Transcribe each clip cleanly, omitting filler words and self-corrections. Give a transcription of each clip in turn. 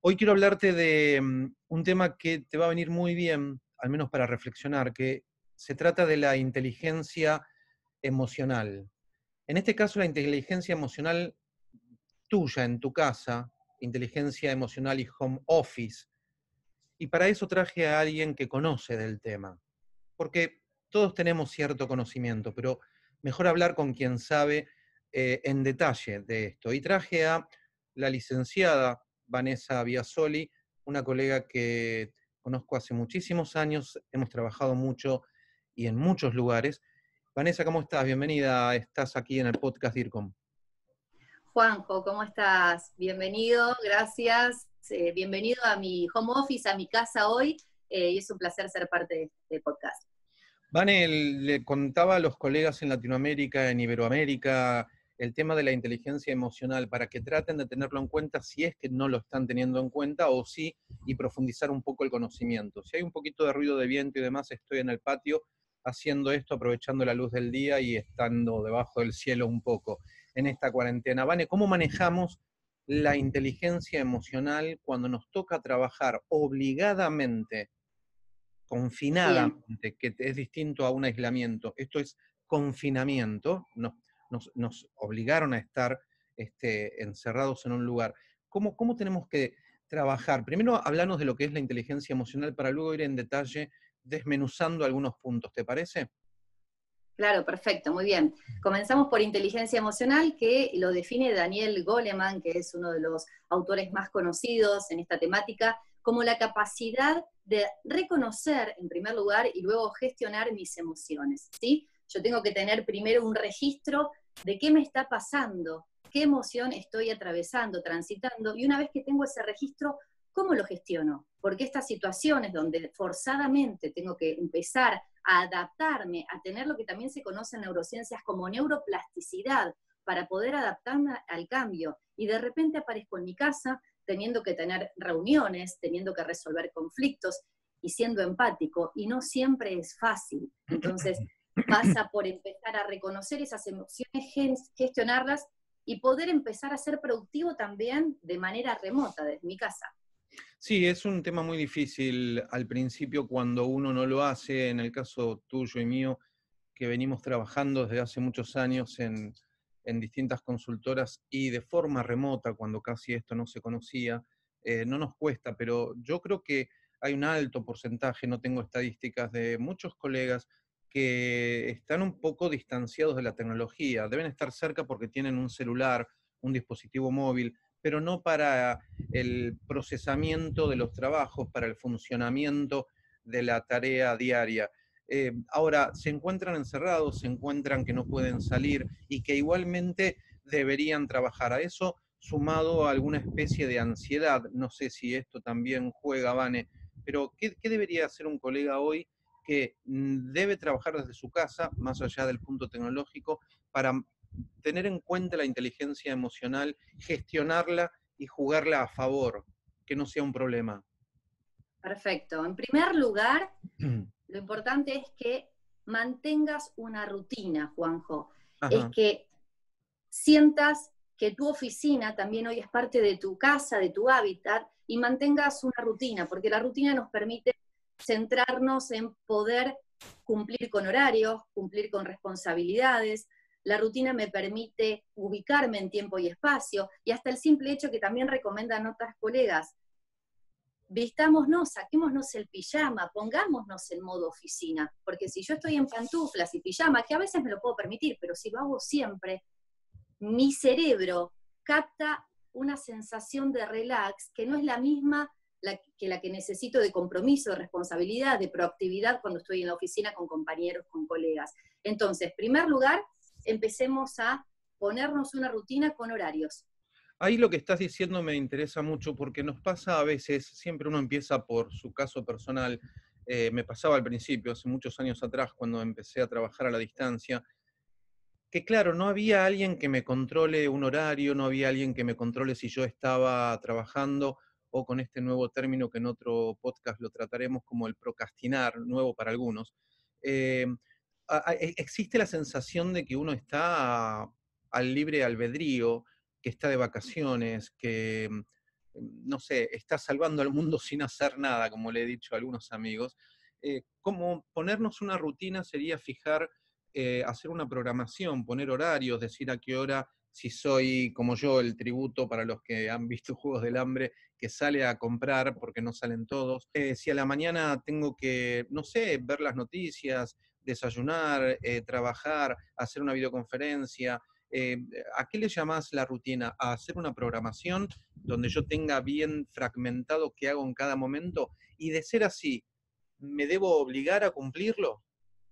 Hoy quiero hablarte de un tema que te va a venir muy bien, al menos para reflexionar, que se trata de la inteligencia emocional. En este caso, la inteligencia emocional tuya en tu casa, inteligencia emocional y home office. Y para eso traje a alguien que conoce del tema, porque todos tenemos cierto conocimiento, pero mejor hablar con quien sabe en detalle de esto. Y traje a la licenciada Vanessa Biasoli, una colega que conozco hace muchísimos años, hemos trabajado mucho y en muchos lugares. Vanessa, ¿cómo estás? Bienvenida, estás aquí en el podcast DIRCOM. Juanjo, ¿cómo estás? Bienvenido, gracias. Bienvenido a mi home office, a mi casa hoy, y es un placer ser parte de este podcast. Vane, le contaba a los colegas en Latinoamérica, en Iberoamérica, el tema de la inteligencia emocional, para que traten de tenerlo en cuenta si es que no lo están teniendo en cuenta o sí, y profundizar un poco el conocimiento. Si hay un poquito de ruido de viento y demás, estoy en el patio haciendo esto, aprovechando la luz del día y estando debajo del cielo un poco en esta cuarentena. Vane, ¿cómo manejamos la inteligencia emocional cuando nos toca trabajar obligadamente, Bien, confinadamente, que es distinto a un aislamiento? Esto es confinamiento, nos obligaron a estar encerrados en un lugar. ¿Cómo tenemos que trabajar? Primero hablarnos de lo que es la inteligencia emocional para luego ir en detalle desmenuzando algunos puntos, ¿te parece? claro, perfecto, muy bien. Comenzamos por inteligencia emocional, que lo define Daniel Goleman, que es uno de los autores más conocidos en esta temática, como la capacidad de reconocer, en primer lugar, y luego gestionar mis emociones, ¿sí? Yo tengo que tener primero un registro de qué me está pasando, qué emoción estoy atravesando, transitando, y una vez que tengo ese registro, ¿cómo lo gestiono? Porque estas situaciones donde forzadamente tengo que empezar a adaptarme, a tener lo que también se conoce en neurociencias como neuroplasticidad, para poder adaptarme al cambio. Y de repente aparezco en mi casa teniendo que tener reuniones, teniendo que resolver conflictos y siendo empático, y no siempre es fácil. Entonces pasa por empezar a reconocer esas emociones, gestionarlas y poder empezar a ser productivo también de manera remota desde mi casa. Sí, es un tema muy difícil al principio cuando uno no lo hace. En el caso tuyo y mío, que venimos trabajando desde hace muchos años en distintas consultoras y de forma remota, cuando casi esto no se conocía, no nos cuesta, pero yo creo que hay un alto porcentaje, no tengo estadísticas, de muchos colegas que están un poco distanciados de la tecnología. Deben estar cerca porque tienen un celular, un dispositivo móvil, pero no para el procesamiento de los trabajos, para el funcionamiento de la tarea diaria. Ahora, se encuentran encerrados, se encuentran que no pueden salir y que igualmente deberían trabajar. A eso, sumado a alguna especie de ansiedad, no sé si esto también juega, Vane, pero ¿qué debería hacer un colega hoy que debe trabajar desde su casa, más allá del punto tecnológico, para tener en cuenta la inteligencia emocional, gestionarla y jugarla a favor, que no sea un problema? Perfecto. En primer lugar, lo importante es que mantengas una rutina, Juanjo. Es Ajá. que sientas que tu oficina también hoy es parte de tu casa, de tu hábitat, y mantengas una rutina, porque la rutina nos permite centrarnos en poder cumplir con horarios, cumplir con responsabilidades. La rutina me permite ubicarme en tiempo y espacio, y hasta el simple hecho que también recomiendan otras colegas: vistámonos, saquémonos el pijama, pongámonos en modo oficina, porque si yo estoy en pantuflas y pijama, que a veces me lo puedo permitir, pero si lo hago siempre, mi cerebro capta una sensación de relax que no es la misma la que necesito, de compromiso, de responsabilidad, de proactividad cuando estoy en la oficina con compañeros, con colegas. Entonces, en primer lugar, empecemos a ponernos una rutina con horarios. Ahí lo que estás diciendo me interesa mucho porque nos pasa a veces, siempre uno empieza por su caso personal. Me pasaba al principio, hace muchos años atrás, cuando empecé a trabajar a la distancia, que claro, no había alguien que me controle un horario, no había alguien que me controle si yo estaba trabajando, o con este nuevo término que en otro podcast lo trataremos como el procrastinar, nuevo para algunos. Eh, Existe la sensación de que uno está al libre albedrío, que está de vacaciones, que no sé, estás salvando al mundo sin hacer nada, como le he dicho a algunos amigos. Como ponernos una rutina sería fijar, hacer una programación, poner horarios, decir a qué hora, si soy como yo, el tributo para los que han visto Juegos del Hambre, que sale a comprar porque no salen todos. Si a la mañana tengo que, no sé, ver las noticias, desayunar, trabajar, hacer una videoconferencia. eh, ¿A qué le llamás la rutina? ¿A hacer una programación donde yo tenga bien fragmentado qué hago en cada momento? Y de ser así, ¿me debo obligar a cumplirlo?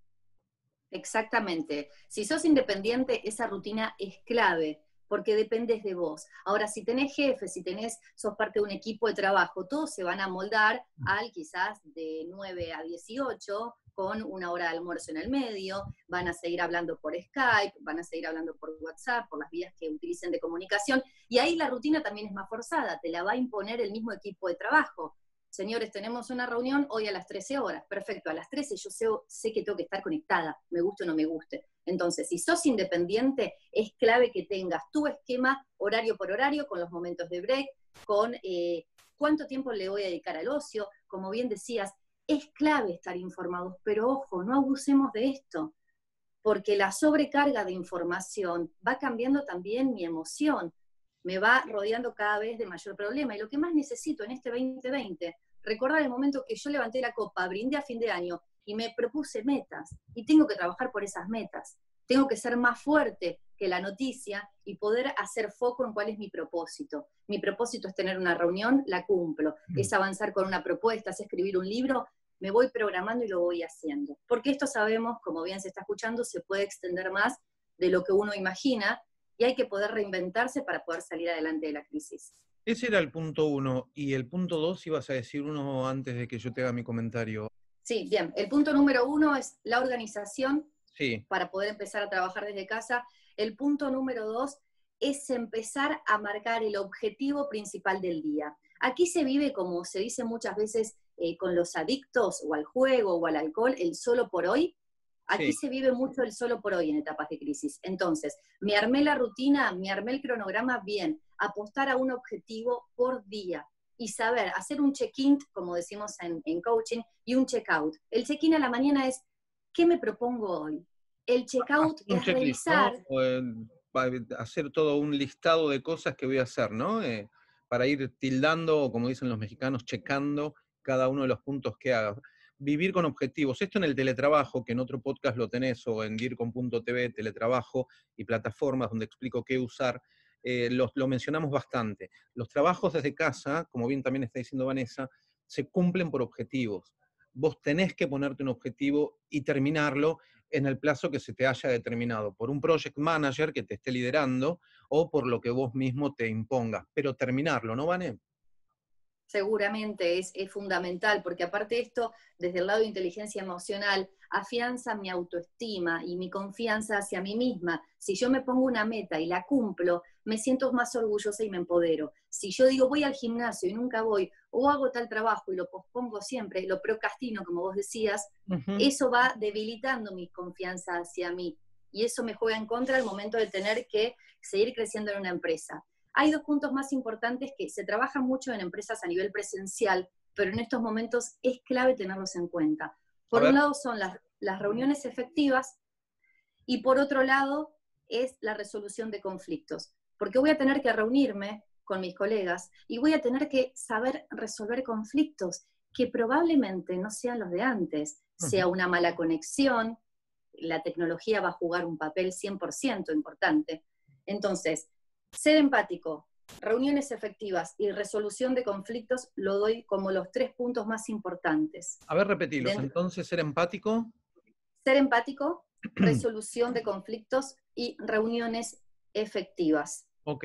Exactamente. Si sos independiente, esa rutina es clave, porque dependes de vos. Ahora, si tenés jefes, sos parte de un equipo de trabajo, todos se van a moldar al quizás de 9 a 18, con una hora de almuerzo en el medio, van a seguir hablando por Skype, van a seguir hablando por WhatsApp, por las vías que utilicen de comunicación, y ahí la rutina también es más forzada, te la va a imponer el mismo equipo de trabajo. Señores, tenemos una reunión hoy a las 13 horas. Perfecto, a las 13 yo sé que tengo que estar conectada, me guste o no me guste. Entonces, si sos independiente, es clave que tengas tu esquema horario por horario, con los momentos de break, con cuánto tiempo le voy a dedicar al ocio. Como bien decías, es clave estar informados, pero ojo, no abusemos de esto, porque la sobrecarga de información va cambiando también mi emoción, me va rodeando cada vez de mayor problema. Y lo que más necesito en este 2020, recordar el momento que yo levanté la copa, brindé a fin de año y me propuse metas, y tengo que trabajar por esas metas. Tengo que ser más fuerte que la noticia y poder hacer foco en cuál es mi propósito. Mi propósito es tener una reunión, la cumplo. Es avanzar con una propuesta, es escribir un libro, me voy programando y lo voy haciendo. Porque esto sabemos, como bien se está escuchando, se puede extender más de lo que uno imagina y hay que poder reinventarse para poder salir adelante de la crisis. Ese era el punto uno. Y el punto dos, ibas a decir uno antes de que yo te haga mi comentario. Sí, bien. El punto número uno es la organización Sí, para poder empezar a trabajar desde casa. El punto número dos es empezar a marcar el objetivo principal del día. Aquí se vive, como se dice muchas veces, con los adictos o al juego o al alcohol, el solo por hoy. Aquí sí. se vive mucho el solo por hoy en etapas de crisis. Entonces, me armé la rutina, me armé el cronograma bien, apostar a un objetivo por día y saber hacer un check-in, como decimos en coaching, y un check-out. El check-in a la mañana es, ¿qué me propongo hoy? El check-out Hacer un es checklist, ¿no? revisar. Hacer todo un listado de cosas que voy a hacer, ¿no? Para ir tildando, o como dicen los mexicanos, checando cada uno de los puntos que haga. Vivir con objetivos. Esto en el teletrabajo, que en otro podcast lo tenés, o en dircom.tv, teletrabajo y plataformas donde explico qué usar, lo mencionamos bastante. Los trabajos desde casa, como bien también está diciendo Vanessa, se cumplen por objetivos. Vos tenés que ponerte un objetivo y terminarlo en el plazo que se te haya determinado, por un project manager que te esté liderando o por lo que vos mismo te impongas, pero terminarlo, ¿no, Vane? Seguramente es fundamental, porque aparte de esto, desde el lado de inteligencia emocional, afianza mi autoestima y mi confianza hacia mí misma. Si yo me pongo una meta y la cumplo, me siento más orgullosa y me empodero. Si yo digo voy al gimnasio y nunca voy, o hago tal trabajo y lo pospongo siempre, lo procrastino, como vos decías, Ujú. eso va debilitando mi confianza hacia mí. Y eso me juega en contra al momento de tener que seguir creciendo en una empresa. Hay dos puntos más importantes que se trabajan mucho en empresas a nivel presencial, pero en estos momentos es clave tenerlos en cuenta. A Por un ver, lado son las reuniones efectivas y por otro lado es la resolución de conflictos, porque voy a tener que reunirme con mis colegas y voy a tener que saber resolver conflictos que probablemente no sean los de antes, ujú. sea una mala conexión, la tecnología va a jugar un papel 100% importante. Entonces, ser empático, reuniones efectivas y resolución de conflictos lo doy como los tres puntos más importantes. A ver, repetilos. Dentro, Entonces, ser empático. ser empático, resolución de conflictos y reuniones efectivas. Ok.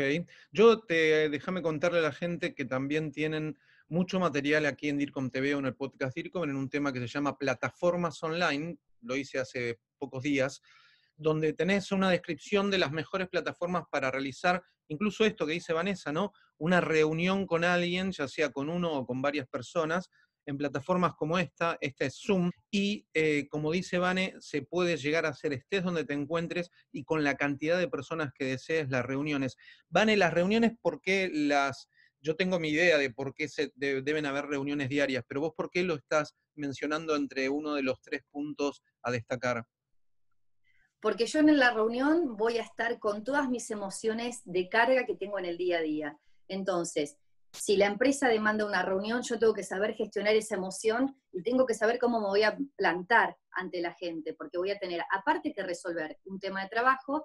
Déjame contarle a la gente que también tienen mucho material aquí en DIRCOM TV o en el podcast DIRCOM en un tema que se llama plataformas online. Lo hice hace pocos días, donde tenés una descripción de las mejores plataformas para realizar, incluso esto que dice Vanessa, ¿no? Una reunión con alguien, ya sea con uno o con varias personas, en plataformas como esta es Zoom, y como dice Vane, se puede llegar a hacer estés donde te encuentres y con la cantidad de personas que desees las reuniones. Vane, las reuniones, ¿por qué yo tengo mi idea de por qué deben haber reuniones diarias, pero vos, ¿por qué lo estás mencionando entre uno de los 3 puntos a destacar? Porque yo en la reunión voy a estar con todas mis emociones de carga que tengo en el día a día. Entonces, si la empresa demanda una reunión, yo tengo que saber gestionar esa emoción y tengo que saber cómo me voy a plantar ante la gente, porque voy a tener, aparte que resolver un tema de trabajo,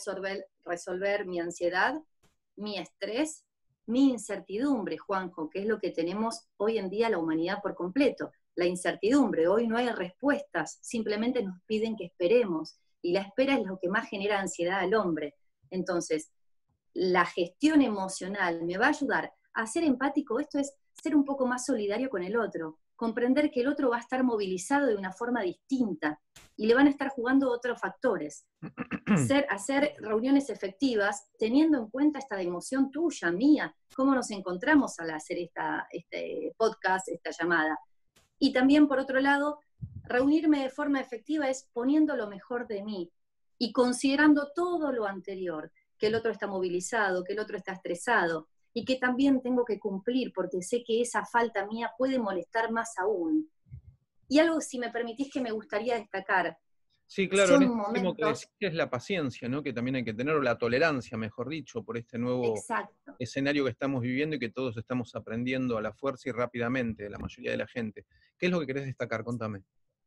resolver mi ansiedad, mi estrés, mi incertidumbre, Juanjo, que es lo que tenemos hoy en día la humanidad por completo. La incertidumbre, hoy no hay respuestas, simplemente nos piden que esperemos, y la espera es lo que más genera ansiedad al hombre. Entonces, la gestión emocional me va a ayudar a ser empático, esto es ser un poco más solidario con el otro, comprender que el otro va a estar movilizado de una forma distinta y le van a estar jugando otros factores. Hacer reuniones efectivas teniendo en cuenta esta emoción tuya, mía, cómo nos encontramos al hacer este podcast, esta llamada. Y también, por otro lado, reunirme de forma efectiva es poniendo lo mejor de mí y considerando todo lo anterior, que el otro está movilizado, que el otro está estresado, y que también tengo que cumplir porque sé que esa falta mía puede molestar más aún. Y algo, si me permitís, que me gustaría destacar, Sí, claro, en son este último que momentos, decís es la paciencia, ¿no? Que también hay que tener, o la tolerancia, mejor dicho, por este nuevo exacto, escenario que estamos viviendo y que todos estamos aprendiendo a la fuerza y rápidamente, la mayoría de la gente. ¿Qué es lo que querés destacar? Contame.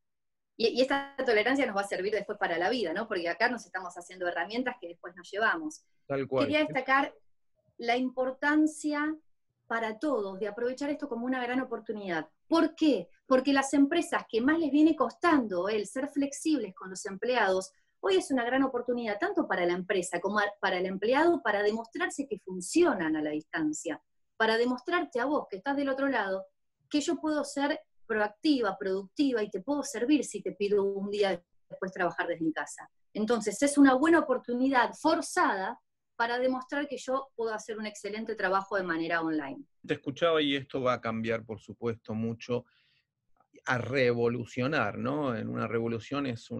y esta tolerancia nos va a servir después para la vida, ¿no? Porque acá nos estamos haciendo herramientas que después nos llevamos. Tal cual. Quería destacar la importancia para todos de aprovechar esto como una gran oportunidad. ¿Por qué? Porque las empresas que más les viene costando el ser flexibles con los empleados, hoy es una gran oportunidad tanto para la empresa como para el empleado para demostrarse que funcionan a la distancia, para demostrarte a vos que estás del otro lado que yo puedo ser proactiva, productiva y te puedo servir si te pido un día después trabajar desde mi casa. Entonces es una buena oportunidad forzada para demostrar que yo puedo hacer un excelente trabajo de manera online. Te escuchaba y esto va a cambiar, por supuesto, mucho, a revolucionar, ¿no? En una revolución es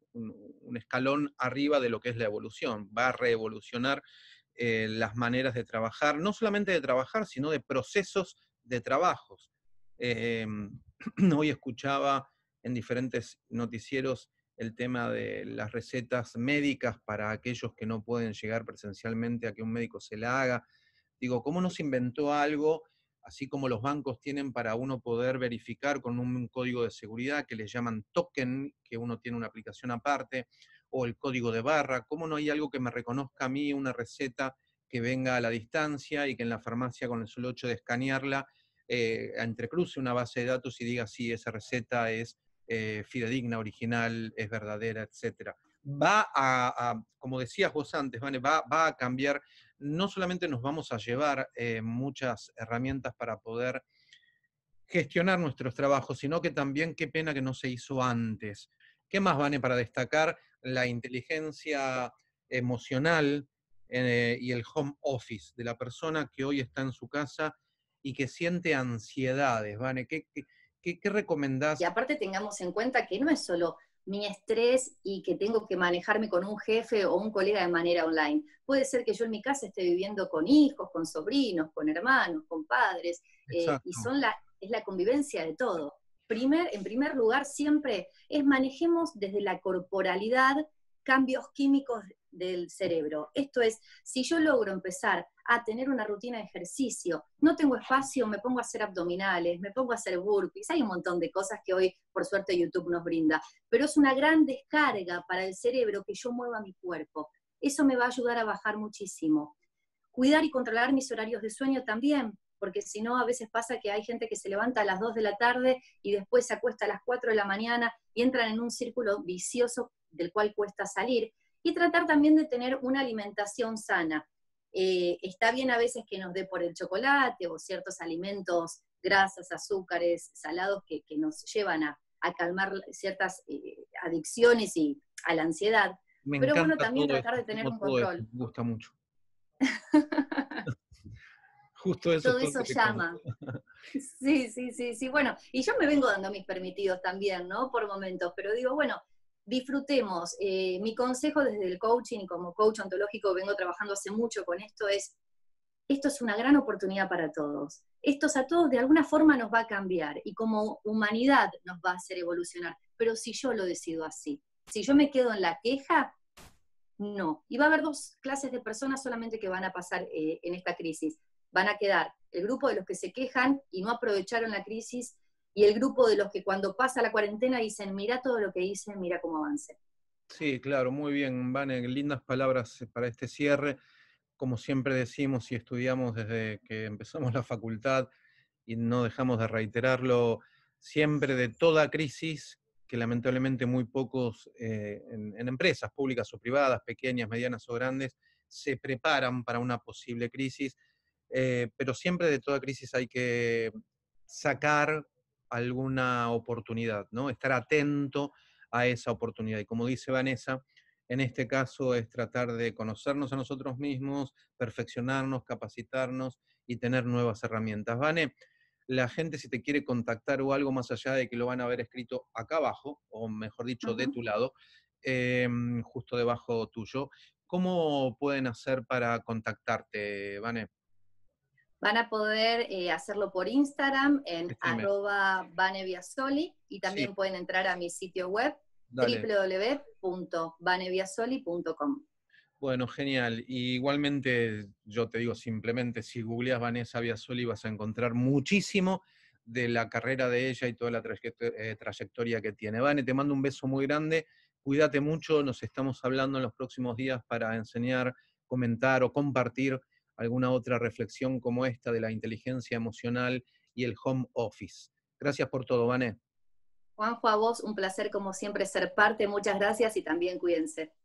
un escalón arriba de lo que es la evolución. Va a revolucionar las maneras de trabajar, no solamente de trabajar, sino de procesos de trabajos. Eh, Hoy escuchaba en diferentes noticieros el tema de las recetas médicas para aquellos que no pueden llegar presencialmente a que un médico se la haga. Digo, ¿cómo no se inventó algo, así como los bancos tienen para uno poder verificar con un código de seguridad que les llaman token, que uno tiene una aplicación aparte, o el código de barra? ¿Cómo no hay algo que me reconozca a mí una receta que venga a la distancia y que en la farmacia con el solo hecho de escanearla entrecruce una base de datos y diga si esa receta es fidedigna, original, es verdadera, etcétera? Va como decías vos antes, Vane, va a cambiar. No solamente nos vamos a llevar muchas herramientas para poder gestionar nuestros trabajos, sino que también qué pena que no se hizo antes. ¿Qué más, Vane, para destacar la inteligencia emocional y el home office de la persona que hoy está en su casa y que siente ansiedades? Vane, ¿qué Y recomendás? aparte tengamos en cuenta que no es solo mi estrés y que tengo que manejarme con un jefe o un colega de manera online. Puede ser que yo en mi casa esté viviendo con hijos, con sobrinos, con hermanos, con padres, y Exacto. es la convivencia de todo. En primer lugar, siempre es manejemos desde la corporalidad cambios químicos del cerebro. Esto es, si yo logro empezar a tener una rutina de ejercicio, no tengo espacio, me pongo a hacer abdominales, me pongo a hacer burpees, hay un montón de cosas que hoy, por suerte, YouTube nos brinda, pero es una gran descarga para el cerebro que yo mueva mi cuerpo. Eso me va a ayudar a bajar muchísimo. Cuidar y controlar mis horarios de sueño también, porque si no, a veces pasa que hay gente que se levanta a las 2 de la tarde y después se acuesta a las 4 de la mañana y entran en un círculo vicioso del cual cuesta salir. Y tratar también de tener una alimentación sana. Está bien a veces que nos dé por el chocolate o ciertos alimentos, grasas, azúcares, salados que nos llevan a calmar ciertas adicciones y a la ansiedad, Me pero bueno, encanta también todo tratar esto, de tener como un todo esto, control. me gusta mucho. Justo eso es Todo todo eso lo que queremos. llama. Sí, sí, sí, sí. Bueno, y yo me vengo dando mis permitidos también, ¿no? Por momentos, pero digo, bueno, disfrutemos. Mi consejo desde el coaching y como coach ontológico vengo trabajando hace mucho con esto es esto es una gran oportunidad para todos. Esto a todos de alguna forma nos va a cambiar y como humanidad nos va a hacer evolucionar. Pero si yo lo decido así, si yo me quedo en la queja, no. Y va a haber dos clases de personas solamente que van a pasar en esta crisis. Van a quedar el grupo de los que se quejan y no aprovecharon la crisis, y el grupo de los que cuando pasa la cuarentena dicen, mira todo lo que hice, mira cómo avancé. Sí, claro, muy bien, Vane, lindas palabras para este cierre. Como siempre decimos y estudiamos desde que empezamos la facultad y no dejamos de reiterarlo, siempre de toda crisis, que lamentablemente muy pocos en empresas públicas o privadas, pequeñas, medianas o grandes, se preparan para una posible crisis, pero siempre de toda crisis hay que sacar alguna oportunidad, ¿no? Estar atento a esa oportunidad. Y como dice Vanessa, en este caso es tratar de conocernos a nosotros mismos, perfeccionarnos, capacitarnos y tener nuevas herramientas. Vane, la gente si te quiere contactar o algo más allá de que lo van a haber escrito acá abajo, o mejor dicho, de tu lado, justo debajo tuyo, ¿cómo pueden hacer para contactarte, Vane? Van a poder hacerlo por Instagram en Decime. @vaneviasoli, y Sí, también pueden entrar a mi sitio web dale. www.vaneviasoli.com. Bueno, genial. Y igualmente, yo te digo simplemente, si googleas Vanessa Biasoli vas a encontrar muchísimo de la carrera de ella y toda la trayectoria que tiene. Vane, te mando un beso muy grande, cuídate mucho, nos estamos hablando en los próximos días para enseñar, comentar o compartir alguna otra reflexión como esta de la inteligencia emocional y el home office. Gracias por todo, Vane. Juanjo, a vos un placer como siempre ser parte, muchas gracias y también cuídense.